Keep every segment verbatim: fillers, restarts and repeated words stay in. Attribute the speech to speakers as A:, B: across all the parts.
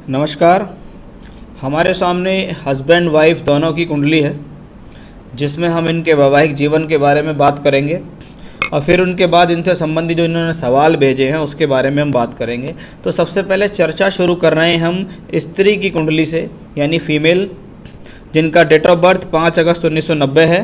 A: नमस्कार। हमारे सामने हस्बैंड वाइफ दोनों की कुंडली है, जिसमें हम इनके वैवाहिक जीवन के बारे में बात करेंगे और फिर उनके बाद इनसे संबंधित जो इन्होंने सवाल भेजे हैं उसके बारे में हम बात करेंगे। तो सबसे पहले चर्चा शुरू कर रहे हैं हम स्त्री की कुंडली से, यानी फीमेल, जिनका डेट ऑफ बर्थ पाँच अगस्त उन्नीस सौ नब्बे है।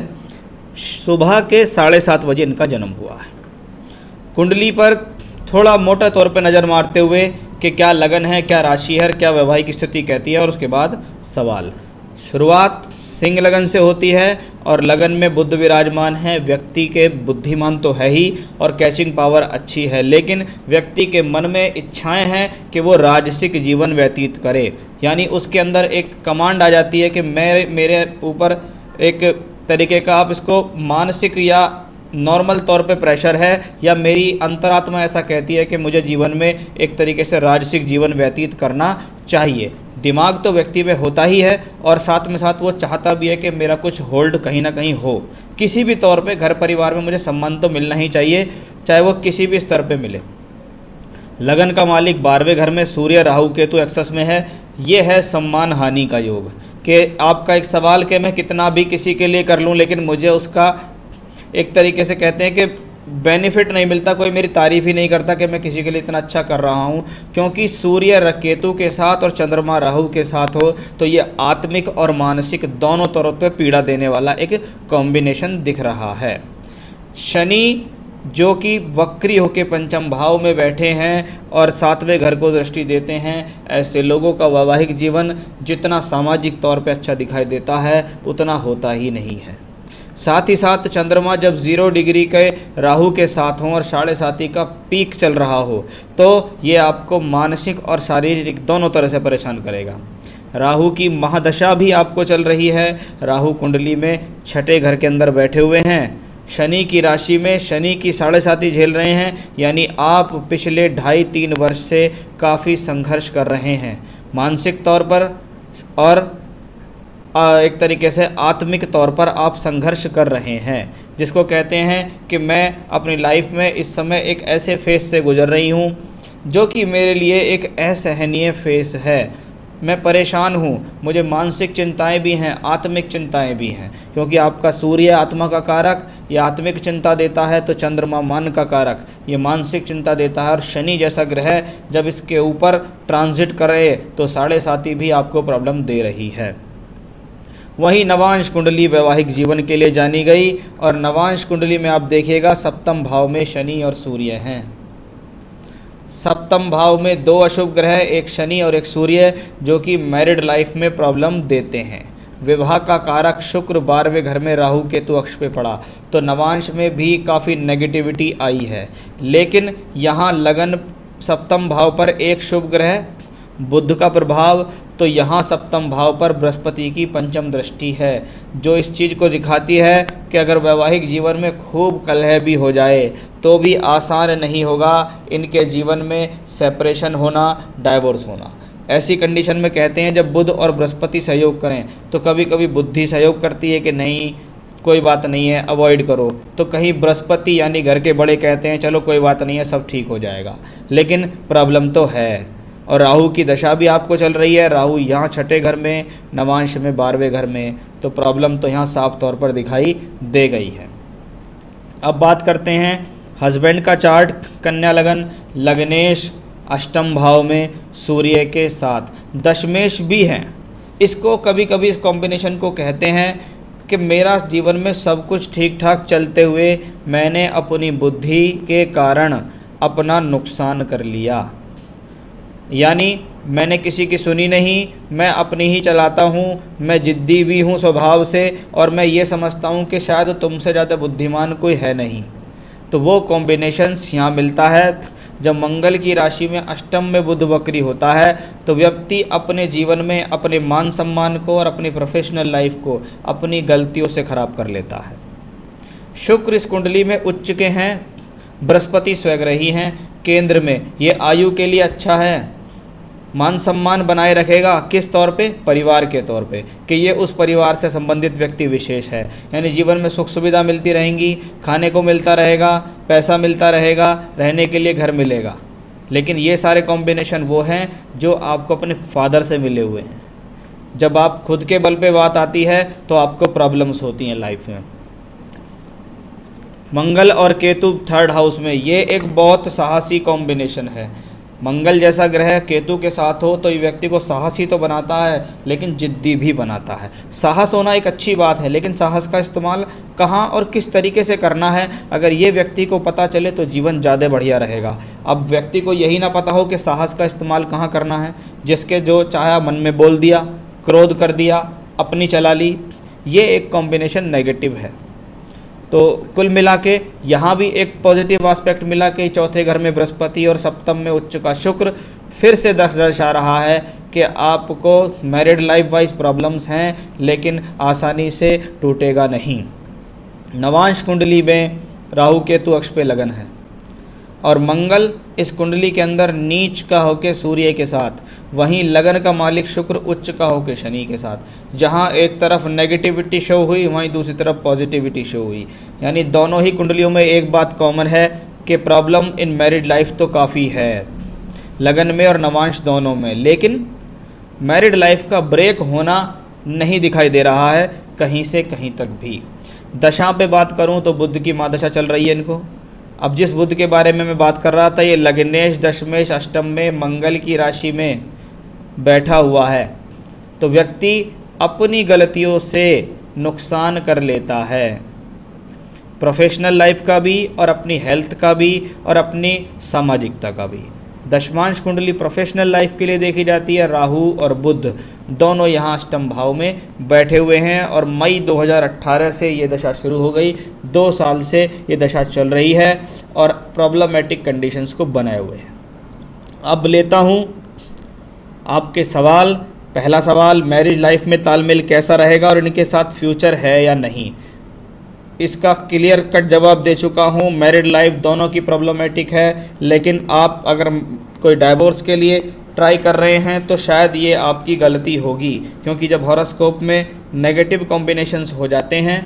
A: सुबह के साढ़े सात बजे इनका जन्म हुआ है। कुंडली पर थोड़ा मोटा तौर पर नज़र मारते हुए कि क्या लगन है, क्या राशि है, क्या वैवाहिक स्थिति कहती है, और उसके बाद सवाल। शुरुआत सिंह लगन से होती है और लगन में बुध विराजमान है। व्यक्ति के बुद्धिमान तो है ही और कैचिंग पावर अच्छी है, लेकिन व्यक्ति के मन में इच्छाएं हैं कि वो राजसिक जीवन व्यतीत करे, यानी उसके अंदर एक कमांड आ जाती है कि मेरे मेरे ऊपर एक तरीके का, आप इसको मानसिक या नॉर्मल तौर पे प्रेशर है, या मेरी अंतरात्मा ऐसा कहती है कि मुझे जीवन में एक तरीके से राजसिक जीवन व्यतीत करना चाहिए। दिमाग तो व्यक्ति में होता ही है और साथ में साथ वो चाहता भी है कि मेरा कुछ होल्ड कहीं ना कहीं हो, किसी भी तौर पे घर परिवार में मुझे सम्मान तो मिलना ही चाहिए, चाहे वो किसी भी स्तर पे मिले। लगन का मालिक बारहवें घर में सूर्य राहु केतु एक्सेस में है। ये है सम्मान हानि का योग, कि आपका एक सवाल कि मैं कितना भी किसी के लिए कर लूँ लेकिन मुझे उसका एक तरीके से कहते हैं कि बेनिफिट नहीं मिलता, कोई मेरी तारीफ़ ही नहीं करता कि मैं किसी के लिए इतना अच्छा कर रहा हूँ। क्योंकि सूर्य केतु के साथ और चंद्रमा राहु के साथ हो तो ये आत्मिक और मानसिक दोनों तरह पे पीड़ा देने वाला एक कॉम्बिनेशन दिख रहा है। शनि जो कि वक्री होके पंचम भाव में बैठे हैं और सातवें घर को दृष्टि देते हैं, ऐसे लोगों का वैवाहिक जीवन जितना सामाजिक तौर पे अच्छा दिखाई देता है उतना होता ही नहीं है। साथ ही साथ चंद्रमा जब जीरो डिग्री के राहु के साथ हों और साढ़े साथी का पीक चल रहा हो तो ये आपको मानसिक और शारीरिक दोनों तरह से परेशान करेगा। राहु की महादशा भी आपको चल रही है। राहु कुंडली में छठे घर के अंदर बैठे हुए हैं। शनि की राशि में शनि की साढ़े साथी झेल रहे हैं, यानी आप पिछले ढाई तीन वर्ष से काफ़ी संघर्ष कर रहे हैं मानसिक तौर पर, और एक तरीके से आत्मिक तौर पर आप संघर्ष कर रहे हैं, जिसको कहते हैं कि मैं अपनी लाइफ में इस समय एक ऐसे फेज से गुजर रही हूँ जो कि मेरे लिए एक असहनीय फेज है। मैं परेशान हूँ, मुझे मानसिक चिंताएं भी हैं, आत्मिक चिंताएं भी हैं, क्योंकि आपका सूर्य आत्मा का कारक, ये आत्मिक चिंता देता है, तो चंद्रमा मन का कारक, ये मानसिक चिंता देता है। और शनि जैसा ग्रह जब इसके ऊपर ट्रांजिट करे तो साढ़े साथी भी आपको प्रॉब्लम दे रही है। वहीं नवांश कुंडली वैवाहिक जीवन के लिए जानी गई, और नवांश कुंडली में आप देखिएगा सप्तम भाव में शनि और सूर्य हैं। सप्तम भाव में दो अशुभ ग्रह, एक शनि और एक सूर्य, जो कि मैरिड लाइफ में प्रॉब्लम देते हैं। विवाह का कारक शुक्र बारहवें घर में राहु केतु अक्ष पे पड़ा तो नवांश में भी काफ़ी नेगेटिविटी आई है। लेकिन यहाँ लगन सप्तम भाव पर एक शुभ ग्रह बुध का प्रभाव, तो यहाँ सप्तम भाव पर बृहस्पति की पंचम दृष्टि है, जो इस चीज़ को दिखाती है कि अगर वैवाहिक जीवन में खूब कलह भी हो जाए तो भी आसान नहीं होगा इनके जीवन में सेपरेशन होना, डाइवोर्स होना। ऐसी कंडीशन में कहते हैं जब बुध और बृहस्पति सहयोग करें तो कभी कभी बुद्धि सहयोग करती है कि नहीं कोई बात नहीं है, अवॉइड करो, तो कहीं बृहस्पति यानी घर के बड़े कहते हैं चलो कोई बात नहीं है, सब ठीक हो जाएगा, लेकिन प्रॉब्लम तो है। और राहु की दशा भी आपको चल रही है। राहु यहाँ छठे घर में, नवांश में बारहवें घर में, तो प्रॉब्लम तो यहाँ साफ तौर पर दिखाई दे गई है। अब बात करते हैं हस्बैंड का चार्ट। कन्या लगन, लग्नेश अष्टम भाव में सूर्य के साथ, दशमेश भी हैं। इसको कभी कभी इस कॉम्बिनेशन को कहते हैं कि मेरा जीवन में सब कुछ ठीक ठाक चलते हुए मैंने अपनी बुद्धि के कारण अपना नुकसान कर लिया, यानी मैंने किसी की सुनी नहीं, मैं अपनी ही चलाता हूँ, मैं जिद्दी भी हूँ स्वभाव से, और मैं ये समझता हूँ कि शायद तुमसे ज़्यादा बुद्धिमान कोई है नहीं। तो वो कॉम्बिनेशंस यहाँ मिलता है। जब मंगल की राशि में अष्टम में बुध वक्री होता है तो व्यक्ति अपने जीवन में अपने मान सम्मान को और अपनी प्रोफेशनल लाइफ को अपनी गलतियों से ख़राब कर लेता है। शुक्र इस कुंडली में उच्च के हैं, बृहस्पति स्वग्रही हैं केंद्र में, ये आयु के लिए अच्छा है, मान सम्मान बनाए रखेगा। किस तौर पे? परिवार के तौर पे, कि ये उस परिवार से संबंधित व्यक्ति विशेष है, यानी जीवन में सुख सुविधा मिलती रहेंगी, खाने को मिलता रहेगा, पैसा मिलता रहेगा, रहने के लिए घर मिलेगा। लेकिन ये सारे कॉम्बिनेशन वो हैं जो आपको अपने फादर से मिले हुए हैं। जब आप खुद के बल पे बात आती है तो आपको प्रॉब्लम्स होती हैं लाइफ में। मंगल और केतु थर्ड हाउस में, ये एक बहुत साहसी कॉम्बिनेशन है। मंगल जैसा ग्रह केतु के साथ हो तो ये व्यक्ति को साहसी तो बनाता है लेकिन जिद्दी भी बनाता है। साहस होना एक अच्छी बात है, लेकिन साहस का इस्तेमाल कहाँ और किस तरीके से करना है अगर ये व्यक्ति को पता चले तो जीवन ज़्यादा बढ़िया रहेगा। अब व्यक्ति को यही ना पता हो कि साहस का इस्तेमाल कहाँ करना है, जिसके जो चाहा मन में बोल दिया, क्रोध कर दिया, अपनी चला ली, ये एक कॉम्बिनेशन नेगेटिव है। तो कुल मिला के यहाँ भी एक पॉजिटिव एस्पेक्ट मिला कि चौथे घर में बृहस्पति और सप्तम में उच्च का शुक्र फिर से दर्शा रहा है कि आपको मैरिड लाइफ वाइज प्रॉब्लम्स हैं, लेकिन आसानी से टूटेगा नहीं। नवांश कुंडली में राहु केतु अक्ष पे लगन है और मंगल इस कुंडली के अंदर नीच का होके सूर्य के साथ, वहीं लगन का मालिक शुक्र उच्च का होके शनि के साथ। जहां एक तरफ नेगेटिविटी शो हुई वहीं दूसरी तरफ पॉजिटिविटी शो हुई। यानी दोनों ही कुंडलियों में एक बात कॉमन है कि प्रॉब्लम इन मैरिड लाइफ तो काफ़ी है, लगन में और नवांश दोनों में, लेकिन मैरिड लाइफ का ब्रेक होना नहीं दिखाई दे रहा है कहीं से कहीं तक भी। दशा पे बात करूं तो बुध की महादशा चल रही है इनको। अब जिस बुध के बारे में मैं बात कर रहा था, ये लग्नेश दशमेश अष्टम में मंगल की राशि में बैठा हुआ है, तो व्यक्ति अपनी गलतियों से नुकसान कर लेता है, प्रोफेशनल लाइफ का भी और अपनी हेल्थ का भी और अपनी सामाजिकता का भी। दशमांश कुंडली प्रोफेशनल लाइफ के लिए देखी जाती है। राहु और बुध दोनों यहाँ अष्टम भाव में बैठे हुए हैं और मई दो हज़ार अठारह से ये दशा शुरू हो गई। दो साल से ये दशा चल रही है और प्रॉब्लमेटिक कंडीशंस को बनाए हुए है। अब लेता हूँ आपके सवाल। पहला सवाल, मैरिज लाइफ में तालमेल कैसा रहेगा और इनके साथ फ्यूचर है या नहीं। इसका क्लियर कट जवाब दे चुका हूँ। मैरिड लाइफ दोनों की प्रॉब्लमेटिक है, लेकिन आप अगर कोई डाइवोर्स के लिए ट्राई कर रहे हैं तो शायद ये आपकी गलती होगी, क्योंकि जब हॉरोस्कोप में नेगेटिव कॉम्बिनेशंस हो जाते हैं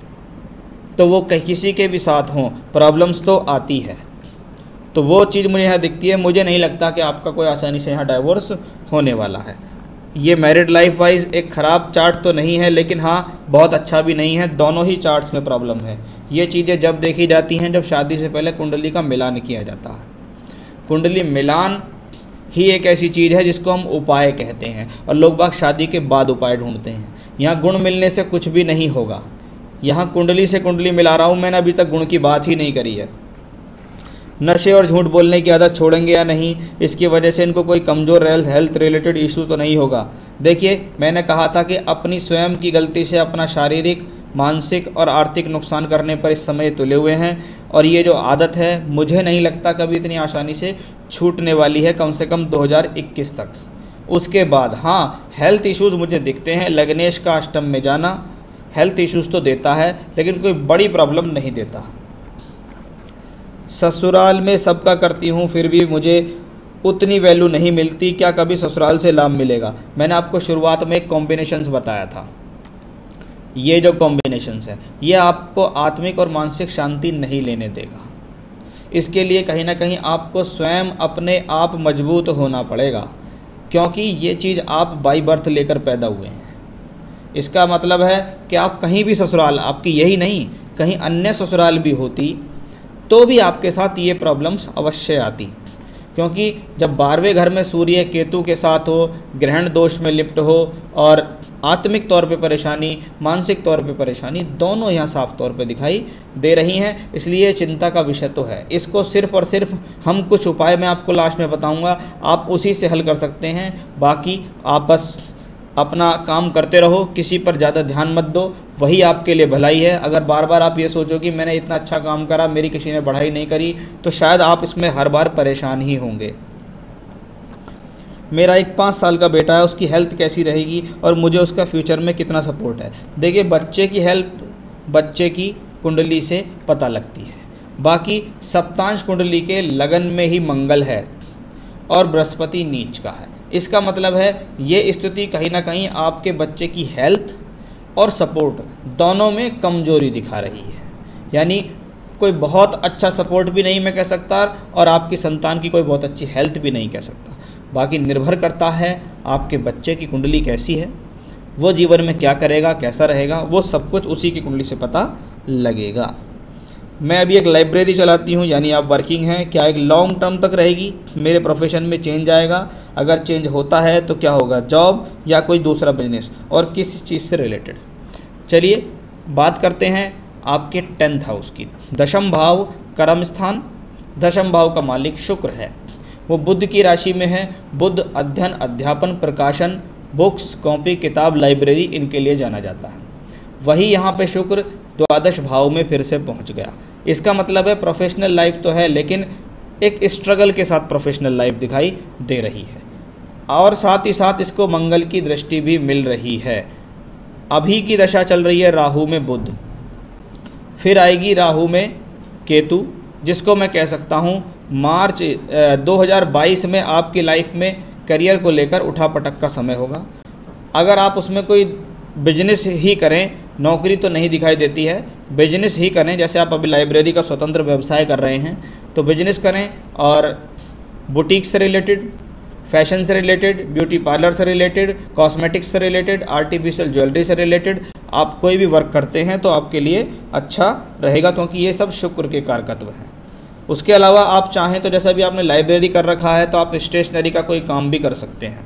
A: तो वो कहीं किसी के भी साथ हों प्रॉब्लम्स तो आती है। तो वो चीज़ मुझे यहाँ दिखती है। मुझे नहीं लगता कि आपका कोई आसानी से यहाँ डाइवोर्स होने वाला है। ये मैरिड लाइफ वाइज एक ख़राब चार्ट तो नहीं है, लेकिन हाँ बहुत अच्छा भी नहीं है। दोनों ही चार्ट्स में प्रॉब्लम है। ये चीज़ें जब देखी जाती हैं जब शादी से पहले कुंडली का मिलान किया जाता है। कुंडली मिलान ही एक ऐसी चीज़ है जिसको हम उपाय कहते हैं, और लोग बाग शादी के बाद उपाय ढूंढते हैं। यहाँ गुण मिलने से कुछ भी नहीं होगा। यहाँ कुंडली से कुंडली मिला रहा हूँ, मैंने अभी तक गुण की बात ही नहीं करी है। नशे और झूठ बोलने की आदत छोड़ेंगे या नहीं, इसकी वजह से इनको कोई कमज़ोर हेल्थ रिलेटेड इशू तो नहीं होगा। देखिए, मैंने कहा था कि अपनी स्वयं की गलती से अपना शारीरिक, मानसिक और आर्थिक नुकसान करने पर इस समय तुले हुए हैं, और ये जो आदत है मुझे नहीं लगता कभी इतनी आसानी से छूटने वाली है, कम से कम दो हज़ार इक्कीस तक। उसके बाद हाँ, हेल्थ इश्यूज़ मुझे दिखते हैं। लग्नेश का अष्टम में जाना हेल्थ इश्यूज़ तो देता है, लेकिन कोई बड़ी प्रॉब्लम नहीं देता। ससुराल में सबका करती हूँ फिर भी मुझे उतनी वैल्यू नहीं मिलती, क्या कभी ससुराल से लाभ मिलेगा। मैंने आपको शुरुआत में एक कॉम्बिनेशंस बताया था। ये जो कॉम्बिनेशंस है ये आपको आत्मिक और मानसिक शांति नहीं लेने देगा। इसके लिए कहीं ना कहीं आपको स्वयं अपने आप मजबूत होना पड़ेगा, क्योंकि ये चीज़ आप बाई बर्थ लेकर पैदा हुए हैं। इसका मतलब है कि आप कहीं भी ससुराल, आपकी यही नहीं कहीं अन्य ससुराल भी होती तो भी आपके साथ ये प्रॉब्लम्स अवश्य आती, क्योंकि जब बारहवें घर में सूर्य केतु के साथ हो, ग्रहण दोष में लिप्त हो और आत्मिक तौर पे परेशानी, मानसिक तौर पे परेशानी दोनों यहाँ साफ तौर पे दिखाई दे रही हैं। इसलिए चिंता का विषय तो है। इसको सिर्फ और सिर्फ हम कुछ उपाय मैं आपको लास्ट में बताऊँगा, आप उसी से हल कर सकते हैं। बाकी आप बस अपना काम करते रहो, किसी पर ज़्यादा ध्यान मत दो, वही आपके लिए भलाई है। अगर बार बार आप ये सोचो कि मैंने इतना अच्छा काम करा, मेरी किसी ने बढ़ाई नहीं करी, तो शायद आप इसमें हर बार परेशान ही होंगे। मेरा एक पाँच साल का बेटा है, उसकी हेल्थ कैसी रहेगी और मुझे उसका फ्यूचर में कितना सपोर्ट है। देखिए, बच्चे की हेल्थ बच्चे की कुंडली से पता लगती है। बाकी सप्तांश कुंडली के लगन में ही मंगल है और बृहस्पति नीच का है। इसका मतलब है ये स्थिति कहीं ना कहीं आपके बच्चे की हेल्थ और सपोर्ट दोनों में कमजोरी दिखा रही है। यानी कोई बहुत अच्छा सपोर्ट भी नहीं मैं कह सकता, और आपकी संतान की कोई बहुत अच्छी हेल्थ भी नहीं कह सकता। बाकी निर्भर करता है आपके बच्चे की कुंडली कैसी है, वो जीवन में क्या करेगा, कैसा रहेगा, वो सब कुछ उसी की कुंडली से पता लगेगा। मैं अभी एक लाइब्रेरी चलाती हूँ, यानी आप वर्किंग हैं, क्या एक लॉन्ग टर्म तक रहेगी, मेरे प्रोफेशन में चेंज आएगा, अगर चेंज होता है तो क्या होगा, जॉब या कोई दूसरा बिजनेस, और किस चीज़ से रिलेटेड। चलिए बात करते हैं आपके टेंथ हाउस की। दशम भाव कर्म स्थान, दशम भाव का मालिक शुक्र है, वो बुध की राशि में है। बुध अध्ययन, अध्यापन, प्रकाशन, बुक्स, कॉपी, किताब, लाइब्रेरी, इनके लिए जाना जाता है। वही यहाँ पे शुक्र द्वादश भाव में फिर से पहुँच गया। इसका मतलब है प्रोफेशनल लाइफ तो है, लेकिन एक स्ट्रगल के साथ प्रोफेशनल लाइफ दिखाई दे रही है, और साथ ही साथ इसको मंगल की दृष्टि भी मिल रही है। अभी की दशा चल रही है राहु में बुध, फिर आएगी राहु में केतु, जिसको मैं कह सकता हूँ मार्च दो हज़ार बाईस में आपकी लाइफ में करियर को लेकर उठापटक का समय होगा। अगर आप उसमें कोई बिजनेस ही करें, नौकरी तो नहीं दिखाई देती है, बिजनेस ही करें, जैसे आप अभी लाइब्रेरी का स्वतंत्र व्यवसाय कर रहे हैं तो बिजनेस करें, और बुटीक से रिलेटेड, फैशन से रिलेटेड, ब्यूटी पार्लर से रिलेटेड, कॉस्मेटिक्स से रिलेटेड, आर्टिफिशियल ज्वेलरी से रिलेटेड आप कोई भी वर्क करते हैं तो आपके लिए अच्छा रहेगा, क्योंकि ये सब शुक्र के कारकत्व हैं। उसके अलावा आप चाहें तो जैसा भी आपने लाइब्रेरी कर रखा है तो आप स्टेशनरी का कोई काम भी कर सकते हैं।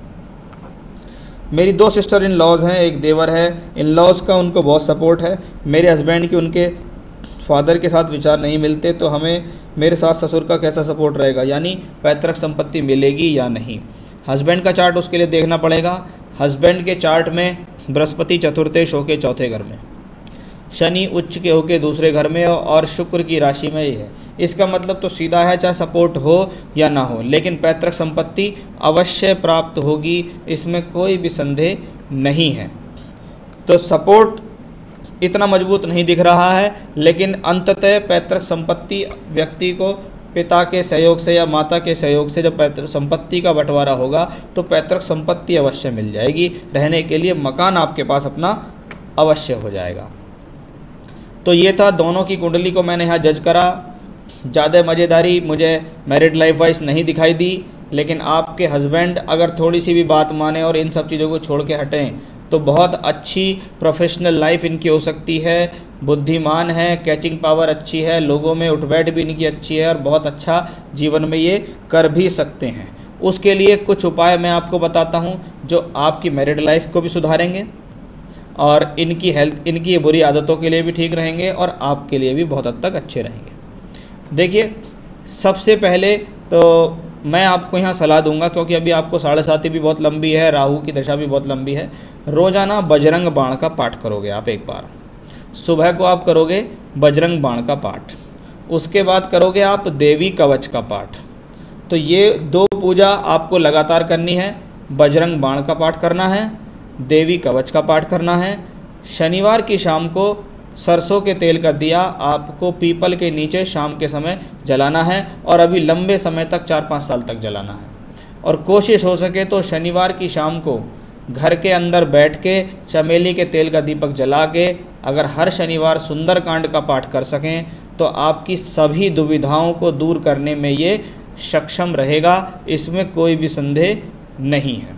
A: मेरी दो सिस्टर इन लॉज हैं, एक देवर है। इन लॉज का उनको बहुत सपोर्ट है। मेरे हस्बैंड की उनके फादर के साथ विचार नहीं मिलते, तो हमें मेरे सास ससुर का कैसा सपोर्ट रहेगा, यानी पैतृक संपत्ति मिलेगी या नहीं। हस्बैंड का चार्ट उसके लिए देखना पड़ेगा। हस्बैंड के चार्ट में बृहस्पति चतुर्थेश होके चौथे घर में, शनि उच्च के होके दूसरे घर में, और शुक्र की राशि में ही है। इसका मतलब तो सीधा है, चाहे सपोर्ट हो या ना हो, लेकिन पैतृक संपत्ति अवश्य प्राप्त होगी, इसमें कोई भी संदेह नहीं है। तो सपोर्ट इतना मजबूत नहीं दिख रहा है, लेकिन अंततः पैतृक संपत्ति व्यक्ति को पिता के सहयोग से या माता के सहयोग से जब पैतृक संपत्ति का बंटवारा होगा तो पैतृक संपत्ति अवश्य मिल जाएगी। रहने के लिए मकान आपके पास अपना अवश्य हो जाएगा। तो ये था, दोनों की कुंडली को मैंने यहाँ जज करा। ज़्यादा मज़ेदारी मुझे मैरिड लाइफ वाइज नहीं दिखाई दी, लेकिन आपके हस्बैंड अगर थोड़ी सी भी बात माने और इन सब चीज़ों को छोड़ के हटें तो बहुत अच्छी प्रोफेशनल लाइफ इनकी हो सकती है। बुद्धिमान है, कैचिंग पावर अच्छी है, लोगों में उठबैठ भी इनकी अच्छी है, और बहुत अच्छा जीवन में ये कर भी सकते हैं। उसके लिए कुछ उपाय मैं आपको बताता हूँ जो आपकी मैरिड लाइफ को भी सुधारेंगे, और इनकी हेल्थ, इनकी ये बुरी आदतों के लिए भी ठीक रहेंगे, और आपके लिए भी बहुत हद तक अच्छे रहेंगे। देखिए, सबसे पहले तो मैं आपको यहाँ सलाह दूंगा, क्योंकि अभी आपको साढ़े साथी भी बहुत लंबी है, राहु की दशा भी बहुत लंबी है। रोज़ाना बजरंग बाण का पाठ करोगे आप। एक बार सुबह को आप करोगे बजरंग बाण का पाठ, उसके बाद करोगे आप देवी कवच का पाठ। तो ये दो पूजा आपको लगातार करनी है। बजरंग बाण का पाठ करना है, देवी कवच का पाठ करना है। शनिवार की शाम को सरसों के तेल का दिया आपको पीपल के नीचे शाम के समय जलाना है, और अभी लंबे समय तक, चार पाँच साल तक जलाना है। और कोशिश हो सके तो शनिवार की शाम को घर के अंदर बैठ के चमेली के तेल का दीपक जला के अगर हर शनिवार सुंदरकांड का पाठ कर सकें तो आपकी सभी दुविधाओं को दूर करने में ये सक्षम रहेगा, इसमें कोई भी संदेह नहीं है।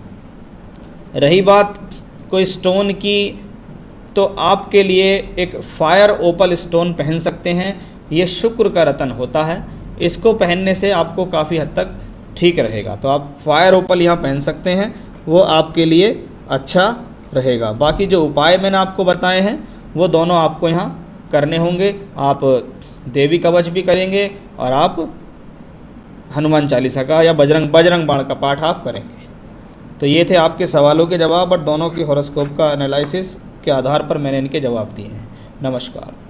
A: रही बात कोई स्टोन की, तो आपके लिए एक फायर ओपल स्टोन पहन सकते हैं। ये शुक्र का रतन होता है, इसको पहनने से आपको काफ़ी हद तक ठीक रहेगा। तो आप फायर ओपल यहाँ पहन सकते हैं, वो आपके लिए अच्छा रहेगा। बाकी जो उपाय मैंने आपको बताए हैं वो दोनों आपको यहाँ करने होंगे। आप देवी कवच भी करेंगे, और आप हनुमान चालीसा का या बजरंग बजरंग बाण का पाठ आप करेंगे। तो ये थे आपके सवालों के जवाब, और दोनों की हॉरोस्कोप का एनालिसिस के आधार पर मैंने इनके जवाब दिए हैं। नमस्कार।